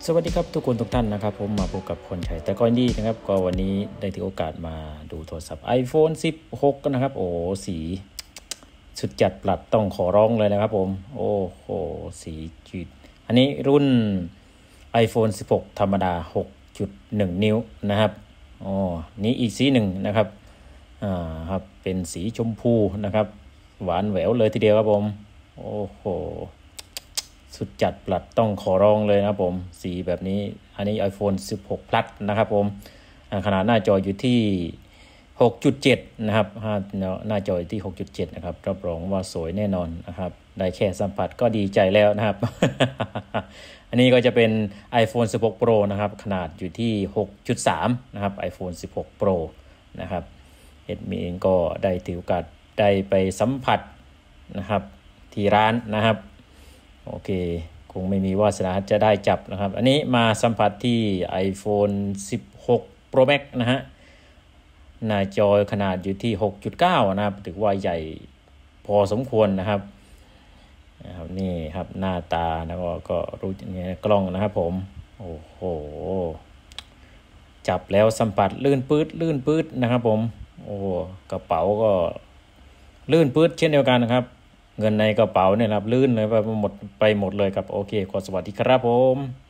สวัสดีครับทุกคนทุกท่านนะครับผมมาพบกับคนไทยแต่ก่อนดีนะครับก็วันนี้ได้ถือโอกาสมาดูโทรศัพท์ iPhone 16นะครับโอ้สีสุดจัดปลัดต้องขอร้องเลยนะครับผมโอ้โหสีจืดอันนี้รุ่น iPhone 16ธรรมดา 6.1 นิ้วนะครับอ๋อนี้อีกสีหนึ่งนะครับครับเป็นสีชมพูนะครับหวานแหววเลยทีเดียวครับผมโอ้โหสุดจัดปลัดต้องขอร้องเลยนะครับผมสีแบบนี้อันนี้ iPhone 16 Plus นะครับผมขนาดหน้าจออยู่ที่ 6.7 นะครับหน้าจออยู่ที่ 6.7 นะครับรับรองว่าสวยแน่นอนนะครับได้แค่สัมผัสก็ดีใจแล้วนะครับ อันนี้ก็จะเป็น iPhone 16 Pro นะครับขนาดอยู่ที่ 6.3 นะครับ iPhone 16 Pro นะครับเอ็ดมีเองก็ได้ถือโอกาสได้ไปสัมผัสนะครับที่ร้านนะครับโอเคคงไม่มีวาสนาจะได้จับนะครับอันนี้มาสัมผัสที่ iPhone 16 Pro Max นะฮะหน้าจอขนาดอยู่ที่ 6.9 นะครับถือว่าใหญ่พอสมควรนะครับนี่ครับหน้าตาแล้วก็รู้เนี่ยกล้องนะครับผมโอ้โหจับแล้วสัมผัสลื่นปื๊ดนะครับผมโอ้กระเป๋าก็ลื่นปื๊ดเช่นเดียวกันนะครับเงินในกระเป๋าเนี่ยครับลื่นเลยไปหมดเลยครับโอเคขอสวัสดีครับผม